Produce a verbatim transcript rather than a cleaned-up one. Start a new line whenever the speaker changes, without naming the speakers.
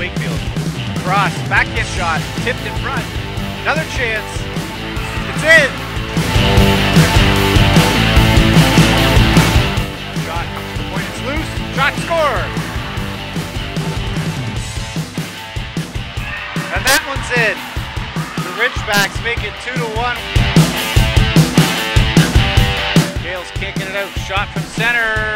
Wakefield. Cross, backhand shot, tipped in front. Another chance. It's in. Shot comes to the point. It's loose. Shot scored. And that one's in. The Ridgebacks make it two to one. Gaels can't get it out. Shot from center.